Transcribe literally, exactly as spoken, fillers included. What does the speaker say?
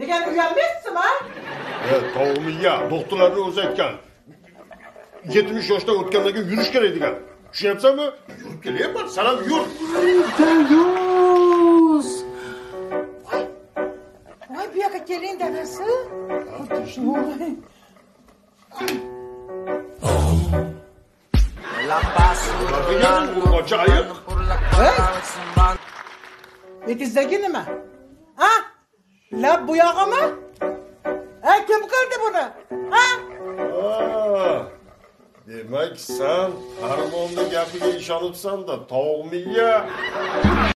Degan uyalmaysizmi, ha? E, tovumiya, doktorlarni o'zi aytgan. yetmish yoshdan o'tgandan keyin yurish kerak degan. Tushunyapsanmi? Yurib kelyapman, sen ham yur. Dayus. Voy. Voy, bu yoqqa keling, dadasi. Voy. Acayip. Hey! Etingizdagi nima? Ha? Lab bu yog'imi? Ha, kim qildi buni? Ha? Aa, demak sen Harmonning gapiga ishonibsan-da, tovumiya.